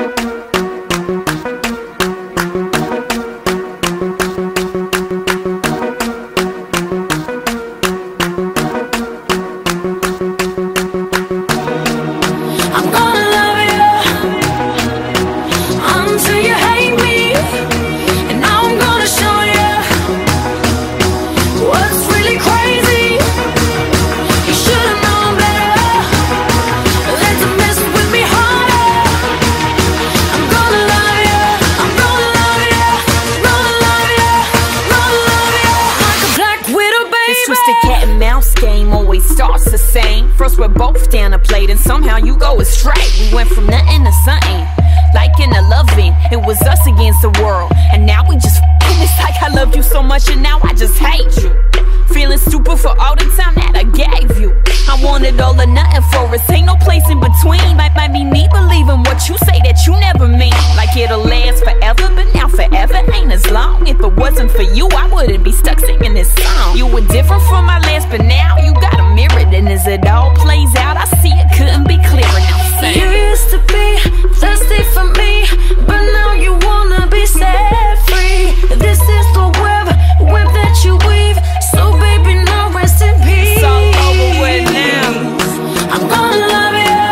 Twisted cat and mouse game always starts the same. First we're both down a plate and somehow you go astray. We went from nothing to something, like in a loving. It was us against the world, and now we just f***ing. It's like I loved you so much and now I just hate you. Feeling stupid for all the time that I gave you. I wanted all or nothing for us, ain't no place in between. Might be me believing what you say that you never mean. Like it'll last forever, but now forever ain't as long. If it wasn't for you, I wouldn't be stuck singing this song. You were different from my last, but now you got a mirror. And as it all plays out, I see it couldn't be clearer. Now sing. You used to be thirsty for me, but now you wanna be set free. This is the web that you weave. So baby, now rest in peace. It's all over with now. I'm gonna love you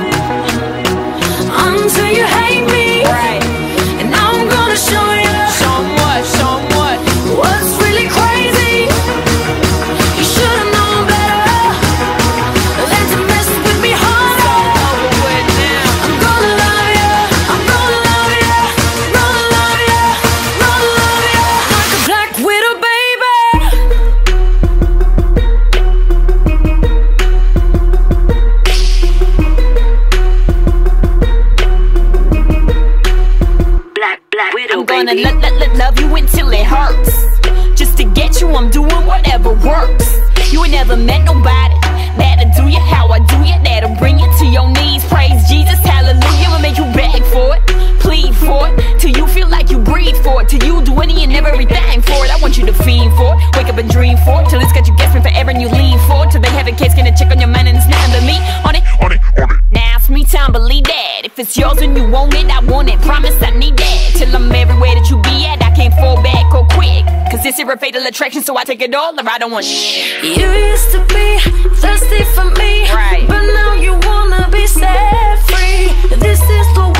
until you hate me. Right. And now I'm gonna show you. Show 'em what, show 'em what. What's really crazy? You should've known better than to mess with me harder. It's all over with now. I'm gonna love you, I'm gonna love you, gonna love you, gonna love you like a black widow, baby. I'm gonna love you until it hurts. Just to get you, I'm doing whatever works. You ain't never met nobody that'll do you how I do you, that'll bring you to your knees. Praise Jesus, hallelujah. I'll make you beg for it, plead for it, till you feel like you breathe for it, till you do any and everything for it. I want you to fiend for it, wake up and dream for it, till it's got you guessing forever and you lean for it, till they have a case, gonna check on your mind and it's nothing but me on it. Now it's me time, believe that. If it's yours and you want it, I want it. Promise I need that. Till I'm everywhere that you be at, I can't fall back or quick. Cause this is a fatal attraction, so I take it all or I don't want shit. You used to be thirsty for me, right, but now you wanna be set free. This is the